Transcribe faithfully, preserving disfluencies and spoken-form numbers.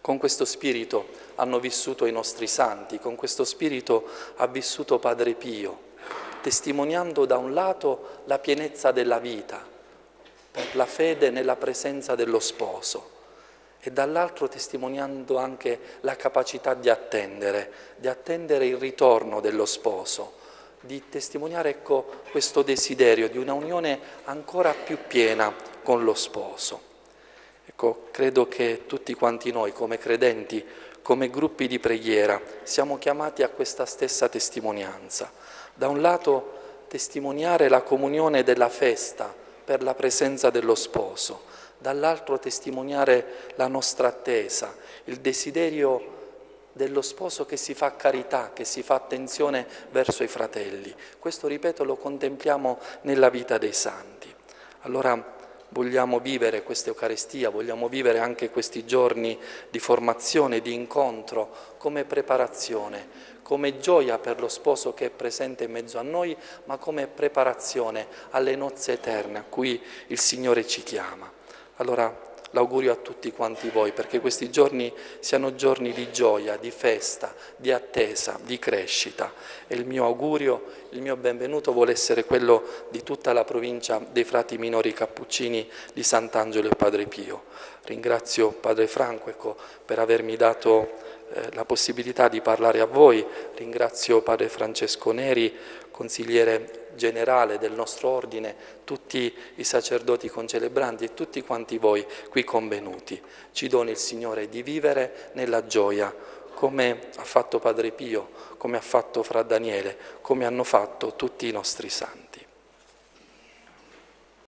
Con questo spirito hanno vissuto i nostri santi, con questo spirito ha vissuto Padre Pio, testimoniando da un lato la pienezza della vita, per la fede nella presenza dello sposo, e dall'altro testimoniando anche la capacità di attendere, di attendere il ritorno dello sposo, di testimoniare, ecco, questo desiderio di una unione ancora più piena con lo sposo. Ecco, credo che tutti quanti noi, come credenti, come gruppi di preghiera, siamo chiamati a questa stessa testimonianza. Da un lato testimoniare la comunione della festa per la presenza dello sposo, dall'altro testimoniare la nostra attesa, il desiderio dello sposo che si fa carità, che si fa attenzione verso i fratelli. Questo, ripeto, lo contempliamo nella vita dei santi. Allora vogliamo vivere questa Eucaristia, vogliamo vivere anche questi giorni di formazione, di incontro, come preparazione, come gioia per lo sposo che è presente in mezzo a noi, ma come preparazione alle nozze eterne a cui il Signore ci chiama. Allora l'augurio a tutti quanti voi, perché questi giorni siano giorni di gioia, di festa, di attesa, di crescita. E il mio augurio, il mio benvenuto vuole essere quello di tutta la provincia dei frati minori cappuccini di Sant'Angelo e Padre Pio. Ringrazio Padre Franco, ecco, per avermi dato eh, la possibilità di parlare a voi. Ringrazio Padre Francesco Neri, consigliere generale del nostro ordine, tutti i sacerdoti concelebranti e tutti quanti voi qui convenuti. Ci doni il Signore di vivere nella gioia, come ha fatto Padre Pio, come ha fatto Fra Daniele, come hanno fatto tutti i nostri santi.